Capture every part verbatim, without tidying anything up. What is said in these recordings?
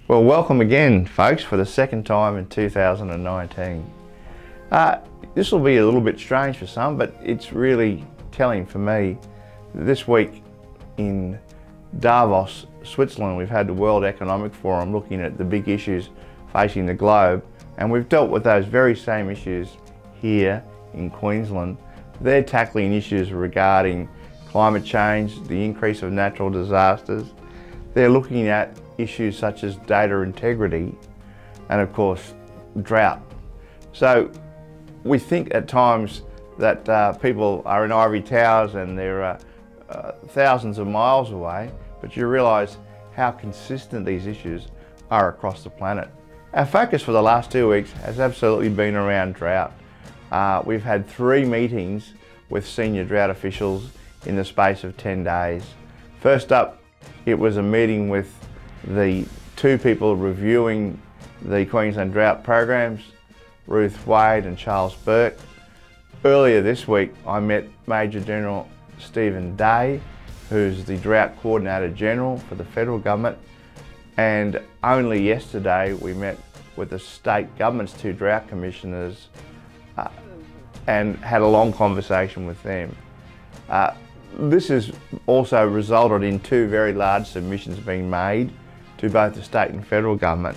Well, welcome again, folks, for the second time in two thousand nineteen. Uh, this will be a little bit strange for some, but it's really telling for me. This week in Davos, Switzerland, we've had the World Economic Forum looking at the big issues facing the globe, and we've dealt with those very same issues here in Queensland. They're tackling issues regarding climate change, the increase of natural disasters. They're looking at issues such as data integrity and, of course, drought. So we think at times that uh, people are in ivory towers and they're uh, uh, thousands of miles away, but you realise how consistent these issues are across the planet. Our focus for the last two weeks has absolutely been around drought. Uh, we've had three meetings with senior drought officials in the space of ten days. First up, it was a meeting with the two people reviewing the Queensland drought programs, Ruth Wade and Charles Burke. Earlier this week, I met Major General Stephen Day, who's the Drought Coordinator General for the federal government. And only yesterday, we met with the state government's two drought commissioners uh, and had a long conversation with them. Uh, this has also resulted in two very large submissions being made to both the state and federal government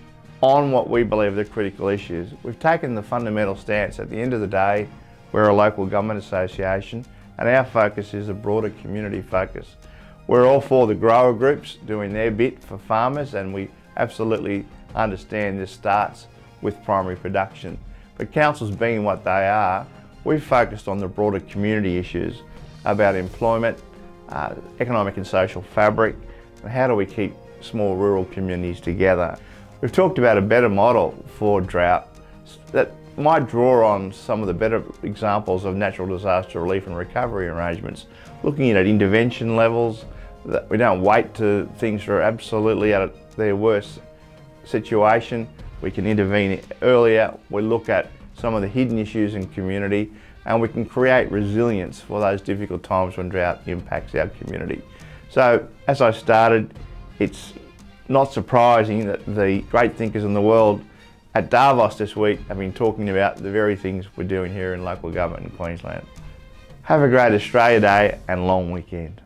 on what we believe are the critical issues. We've taken the fundamental stance at the end of the day, we're a local government association and our focus is a broader community focus. We're all for the grower groups doing their bit for farmers, and we absolutely understand this starts with primary production. But councils being what they are, we've focused on the broader community issues about employment, uh, economic and social fabric, and how do we keep small rural communities together. We've talked about a better model for drought that might draw on some of the better examples of natural disaster relief and recovery arrangements, looking at intervention levels, that we don't wait till things are absolutely at their worst situation. We can intervene earlier. We look at some of the hidden issues in community, and we can create resilience for those difficult times when drought impacts our community. So, as I started, it's not surprising that the great thinkers in the world at Davos this week have been talking about the very things we're doing here in local government in Queensland. Have a great Australia Day and long weekend.